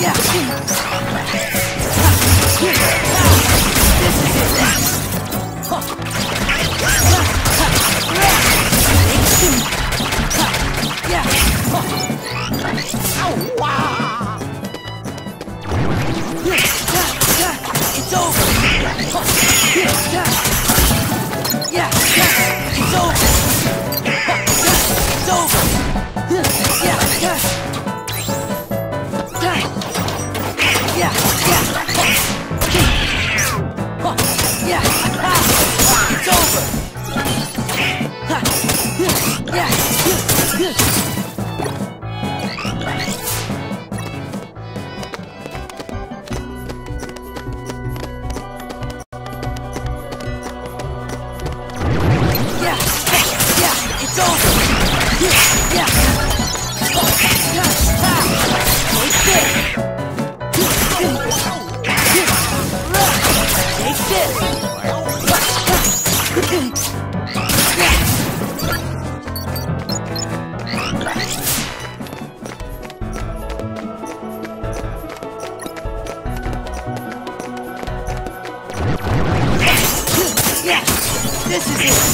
This is it!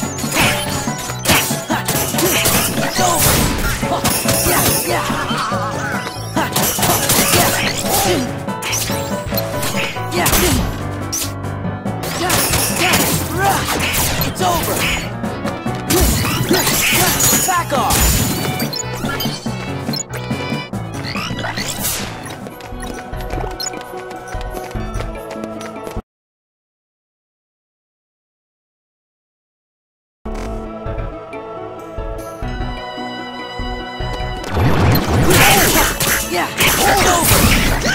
It's over! Yeah, yeah! It's over! Back off! Yeah, it's over!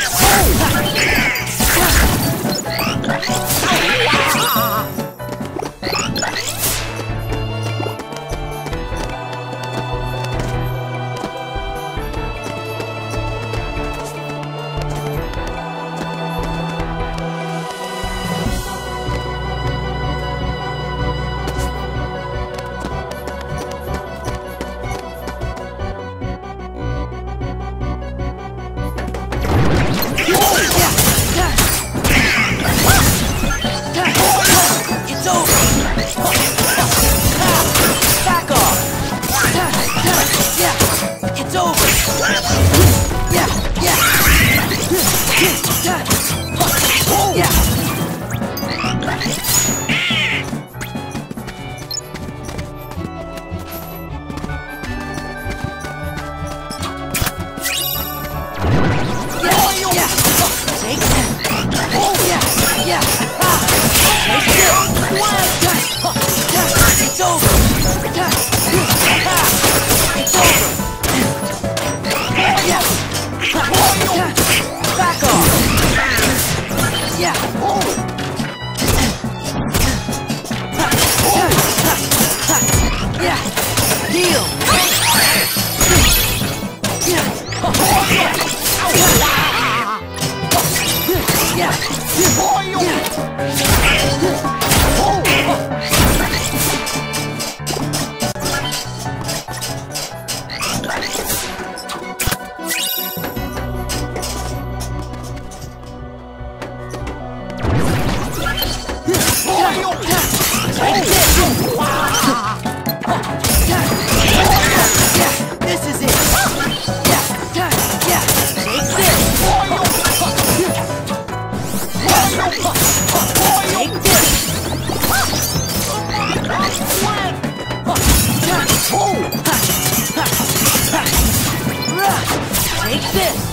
Take this!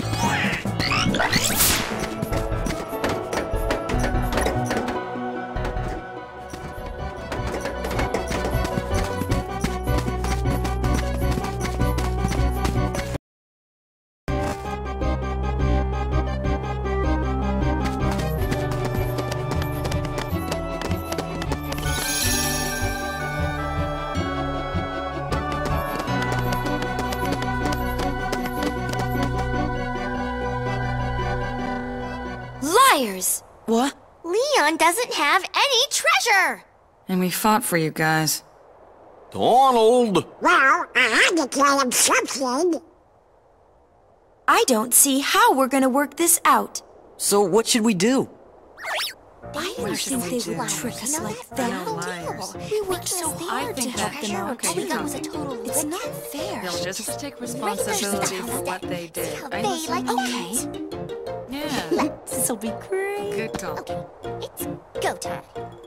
Liars! What? Leon doesn't have any treasure! And we fought for you guys. Donald! Well, I had to tell him something. I don't see how we're gonna work this out. So what should we do? I didn't think they would trick us like that. liars. We worked so hard to help them out. Okay, you tell me. It's not fair. They'll just take responsibility for what they did. I listen. Okay, Yeah, this'll be great. good talk. It's go time.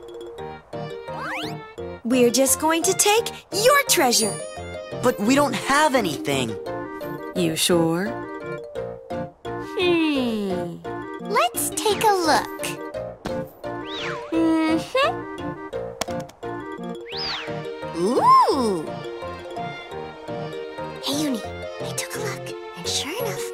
We're just going to take your treasure. But we don't have anything. You sure? Let's take a look. Ooh! Hey, Uni, I took a look, and sure enough...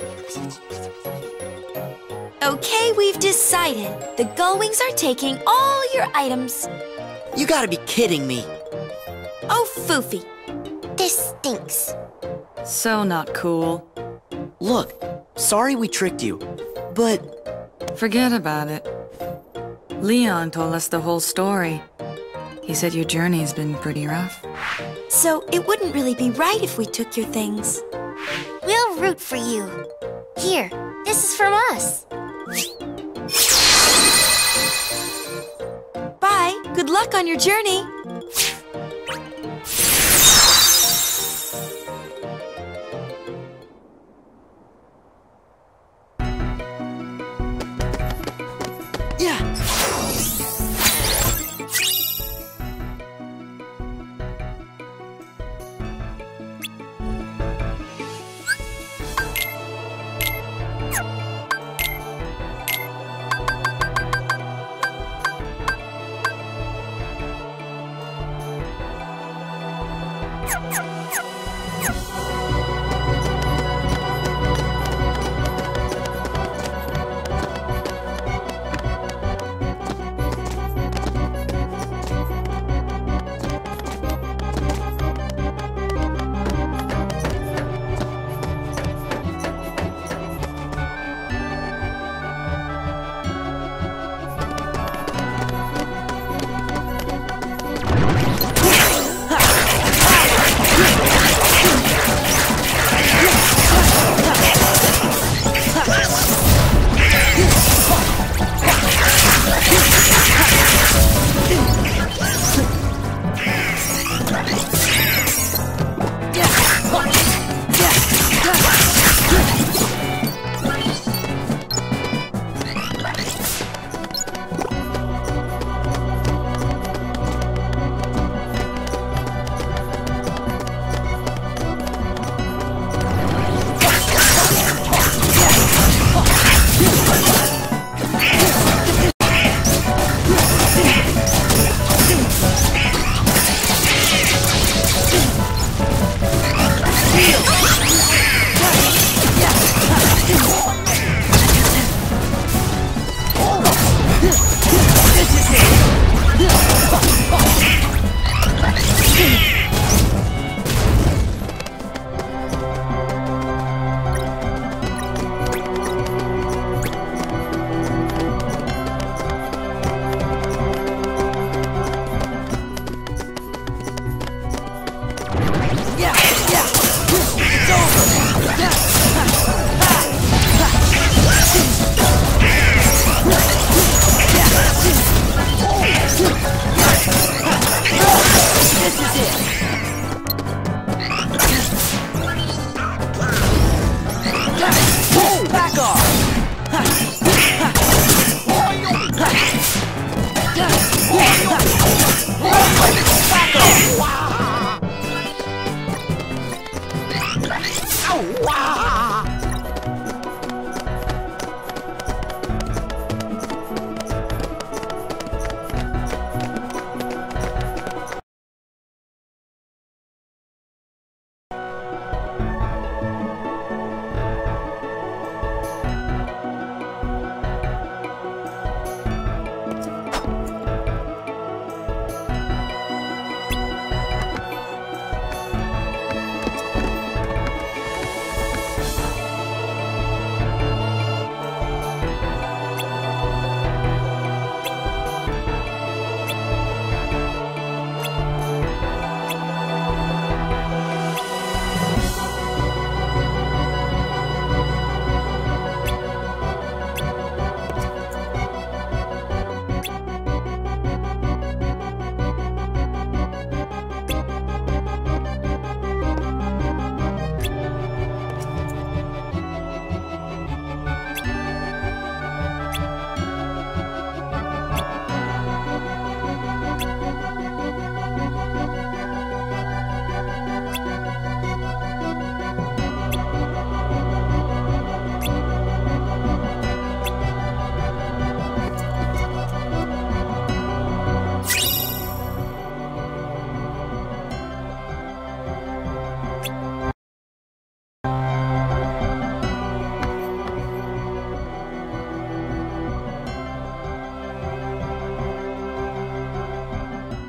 Okay, we've decided. The Gullwings are taking all your items. You gotta be kidding me. Oh, Foofy. This stinks. So not cool. Look, sorry we tricked you, but Forget about it. Leon told us the whole story. He said your journey's been pretty rough. So it wouldn't really be right if we took your things. We'll root for you. Here, this is from us. Bye. Good luck on your journey. yeah.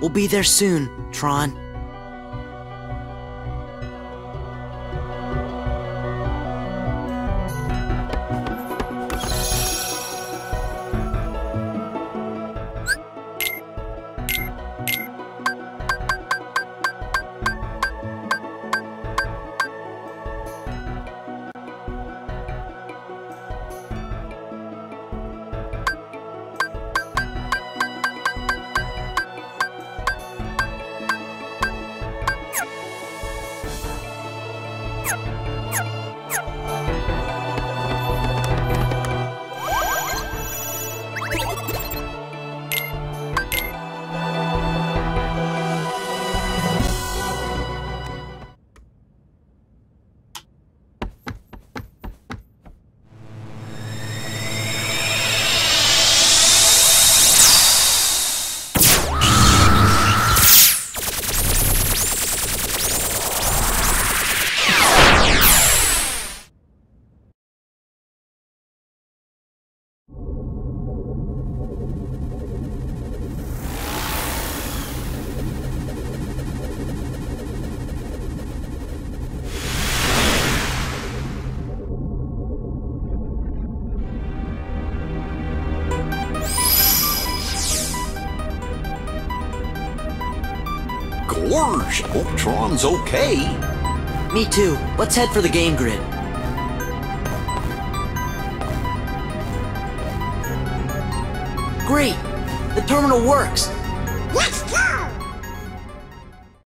We'll be there soon, Tron. Gorge, hope Tron's okay. Me too. Let's head for the game grid. Great! The terminal works! Let's go!